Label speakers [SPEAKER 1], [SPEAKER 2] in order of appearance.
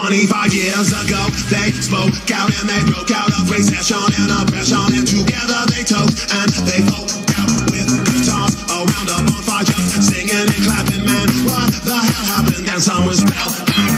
[SPEAKER 1] 25 years ago, they spoke out and they broke out of recession and oppression, and together they took and they folk out with guitars around a bonfire, just singing and clapping. Man, what the hell happened? And some was spelled.